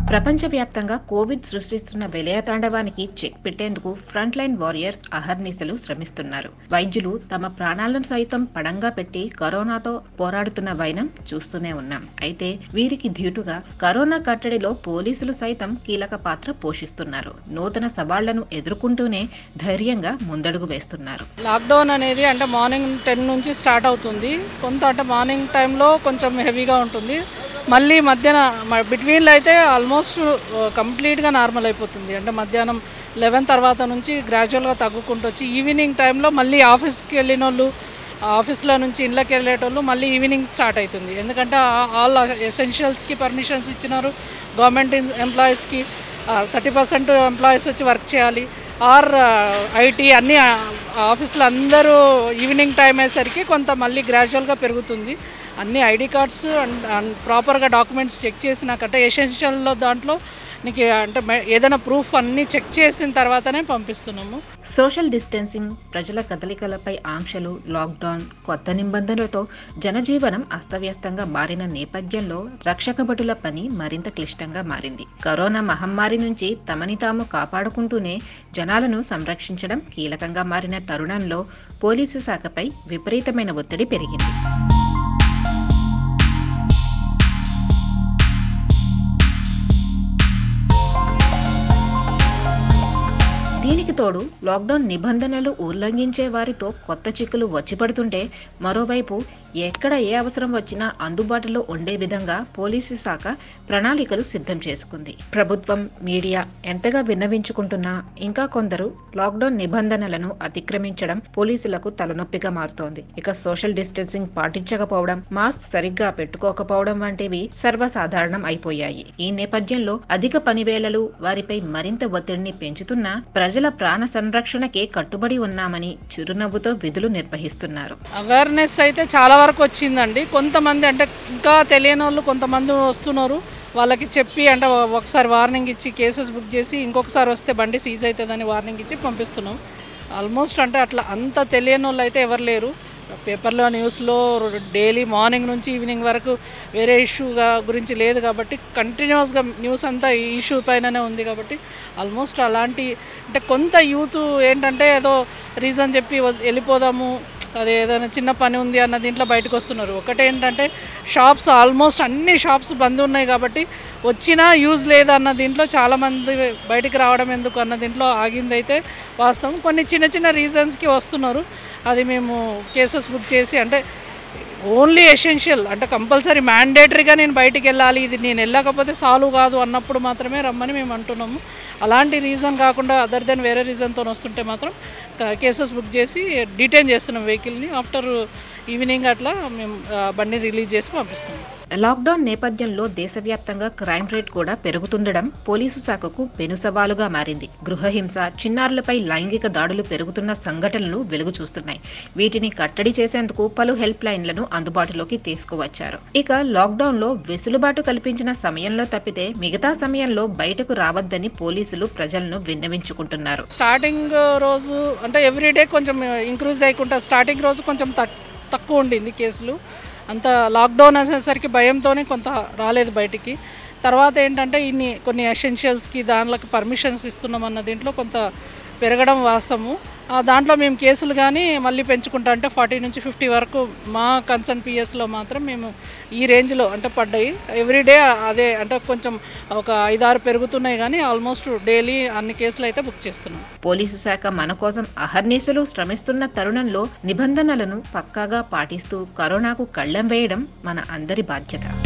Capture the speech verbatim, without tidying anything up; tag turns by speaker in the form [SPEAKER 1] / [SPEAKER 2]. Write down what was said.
[SPEAKER 1] ప్రపంచవ్యాప్తంగా కోవిడ్ సృష్టిస్తున్న విలయతాండవానికి చెక్ పెట్టేందుకు ఫ్రంట్ లైన్ వారియర్స్ అహర్నిశలు శ్రమిస్తున్నారు. వైద్యులు తమ ప్రాణాలను సైతం పడంగా పెట్టి కరోనాతో పోరాడుతున్న వైనం చూస్తూనే ఉన్నాం. అయితే వీరికి ధీటుగా కరోనా కట్టడిలో పోలీసులు సైతం కీలక పాత్ర పోషిస్తున్నారు. నూతన సవాళ్లను ఎదుర్కొంటూనే ధైర్యంగా ముందడుగు వేస్తున్నారు.
[SPEAKER 2] లాక్డౌన్ అనేది అంటే మార్నింగ్ టెన్ నుంచి స్టార్ట్ అవుతుంది. కొంత అంటే మార్నింగ్ టైంలో కొంచెం హెవీగా ఉంటుంది. మళ్ళీ మధ్యాహ్నం బిట్వీన్లో అయితే ఆల్మోస్ట్ కంప్లీట్గా నార్మల్ అయిపోతుంది. అంటే మధ్యాహ్నం లెవెన్ తర్వాత నుంచి గ్రాడ్యువల్గా తగ్గుకుంటూ వచ్చి ఈవినింగ్ టైంలో మళ్ళీ ఆఫీస్కి వెళ్ళిన వాళ్ళు, ఆఫీస్లో నుంచి ఇళ్ళకి వెళ్ళేటోళ్ళు మళ్ళీ ఈవినింగ్ స్టార్ట్ అవుతుంది. ఎందుకంటే ఆల్ ఎసెన్షియల్స్కి పర్మిషన్స్ ఇచ్చినారు. గవర్నమెంట్ ఎంప్లాయీస్కి థర్టీ పర్సెంట్ ఎంప్లాయీస్ వచ్చి వర్క్ చేయాలి. ఆర్ ఐటీ అన్ని ఆఫీసులు అందరూ ఈవినింగ్ టైం అయ్యేసరికి కొంత మళ్ళీ గ్రాడ్యువల్గా పెరుగుతుంది. అన్ని ఐడి కార్డ్స్ అండ్ అండ్ ప్రాపర్గా డాక్యుమెంట్స్ చెక్ చేసినాకంటే ఎసెన్షియల్లో దాంట్లో నీకు అంటే ఏదైనా ప్రూఫ్ అన్నీ చెక్ చేసిన తర్వాతనే పంపిస్తున్నాము.
[SPEAKER 1] సోషల్ డిస్టెన్సింగ్, ప్రజల కదలికలపై ఆంక్షలు, లాక్డౌన్, కొత్త నిబంధనలతో జనజీవనం అస్తవ్యస్తంగా మారిన నేపథ్యంలో రక్షక భటుల పని మరింత క్లిష్టంగా మారింది. కరోనా మహమ్మారి నుంచి తమని తాము కాపాడుకుంటూనే జనాలను సంరక్షించడం కీలకంగా మారిన తరుణంలో పోలీసు శాఖపై విపరీతమైన ఒత్తిడి పెరిగింది. దీనికి తోడు లాక్డౌన్ నిబంధనలు ఉల్లంఘించే వారితో కొత్త చిక్కులు వచ్చిపడుతుంటే, మరోవైపు ఎక్కడ ఏ అవసరం వచ్చినా అందుబాటులో ఉండే విధంగా పోలీసు శాఖ ప్రణాళికలు సిద్ధం చేసుకుంది. ప్రభుత్వం, మీడియా ఎంతగా విన్నవించుకుంటున్నా ఇంకా కొందరు లాక్డౌన్ నిబంధనలను అతిక్రమించడం పోలీసులకు తలనొప్పిగా మారుతోంది. ఇక సోషల్ డిస్టెన్సింగ్ పాటించకపోవడం, మాస్క్ సరిగ్గా పెట్టుకోకపోవడం వంటివి సర్వసాధారణం అయిపోయాయి. ఈ నేపథ్యంలో అధిక పనివేళలు వారిపై మరింత ఒత్తిడిని పెంచుతున్నా ప్రజల ప్రాణ సంరక్షణకే కట్టుబడి ఉన్నామని చిరునవ్వుతో విధులు నిర్వహిస్తున్నారు.
[SPEAKER 2] అవేర్నెస్ అయితే చాలా వరకు వచ్చిందండి. కొంతమంది అంటే ఇంకా తెలియని వాళ్ళు కొంతమంది వస్తున్నారు. వాళ్ళకి చెప్పి అంటే ఒకసారి వార్నింగ్ ఇచ్చి కేసెస్ బుక్ చేసి ఇంకొకసారి వస్తే బండి సీజ్ అవుతుందని వార్నింగ్ ఇచ్చి పంపిస్తున్నాం. ఆల్మోస్ట్ అంటే అట్లా అంత తెలియని వాళ్ళు అయితే ఎవరు లేరు. పేపర్లో, న్యూస్లో డైలీ మార్నింగ్ నుంచి ఈవినింగ్ వరకు వేరే ఇష్యూగా గురించి లేదు కాబట్టి కంటిన్యూస్గా న్యూస్ అంతా ఈ ఇష్యూ పైననే ఉంది కాబట్టి ఆల్మోస్ట్ అలాంటి అంటే కొంత యూత్ ఏంటంటే ఏదో రీజన్ చెప్పి వెళ్ళిపోదాము, అది ఏదైనా చిన్న పని ఉంది అన్న దీంట్లో బయటకు వస్తున్నారు. ఒకటేంటంటే షాప్స్ ఆల్మోస్ట్ అన్ని షాప్స్ బంద్ ఉన్నాయి కాబట్టి వచ్చినా యూజ్ లేదన్న దీంట్లో చాలామంది బయటికి రావడం ఎందుకు అన్న దీంట్లో ఆగిందైతే వాస్తవం. కొన్ని చిన్న చిన్న రీజన్స్కి వస్తున్నారు. అది మేము కేసెస్ బుక్ చేసి అంటే ఓన్లీ ఎసెన్షియల్ అంటే కంపల్సరీ మ్యాండేటరీగా నేను బయటికి వెళ్ళాలి, ఇది నేను వెళ్ళకపోతే సాల్వ్ కాదు అన్నప్పుడు మాత్రమే రమ్మని మేము అంటున్నాము. అలాంటి రీజన్ కాకుండా అదర్ దెన్ వేరే రీజన్తో వస్తుంటే మాత్రం కేసెస్ బుక్ చేసి డిటైన్ చేస్తున్నాం వెహికల్ని. ఆఫ్టర్ ఈవినింగ్ అట్లా మేము బండి రిలీజ్ చేసి పంపిస్తున్నాం.
[SPEAKER 1] లాక్డౌన్ నేపథ్యంలో దేశవ్యాప్తంగా క్రైమ్ రేట్ కూడా పెరుగుతుండడం పోలీసు శాఖకు పెను సవాలుగా మారింది. గృహహింస, చిన్నారులపై లైంగిక దాడులు పెరుగుతున్న సంఘటనలు వెలుగు చూస్తున్నాయి. వీటిని కట్టడి చేసేందుకు పలు హెల్ప్ లైన్లను అందుబాటులోకి తీసుకువచ్చారు. ఇక లాక్డౌన్ లో వెసులుబాటు కల్పించిన సమయంలో తప్పితే మిగతా సమయంలో బయటకు రావద్దని పోలీసులు ప్రజలను విన్నవించుకుంటున్నారు.
[SPEAKER 2] స్టార్టింగ్ రోజు అంటే ఎవ్రీడే కొంచెం ఇంక్రీజ్ అయ్యకుండా స్టార్టింగ్ రోజు కొంచెం తక్కువ ఉండింది కేసులు. అంత లాక్డౌన్ అనేసరికి భయంతోనే కొంత రాలేదు బయటికి. తర్వాత ఏంటంటే ఇన్ని కొన్ని ఎసెన్షియల్స్కి దాంట్లోకి పర్మిషన్స్ ఇస్తున్నామన్న దీంట్లో కొంత పెరగడం వాస్తవము. దాంట్లో మేము కేసులు కానీ మళ్ళీ పెంచుకుంటా అంటే ఫార్టీ నుంచి ఫిఫ్టీ వరకు మా కన్సర్న్ పిఎస్లో మాత్రం మేము ఈ రేంజ్లో అంటే పడ్డాయి. ఎవ్రీడే అదే అంటే కొంచెం ఒక ఐదారు పెరుగుతున్నాయి కానీ ఆల్మోస్ట్ డైలీ అన్ని కేసులు అయితే బుక్ చేస్తున్నాం.
[SPEAKER 1] పోలీసు శాఖ మన కోసం అహర్నిశలు శ్రమిస్తున్న తరుణంలో నిబంధనలను పక్కాగా పాటిస్తూ కరోనాకు కళ్ళెం వేయడం మన అందరి బాధ్యత.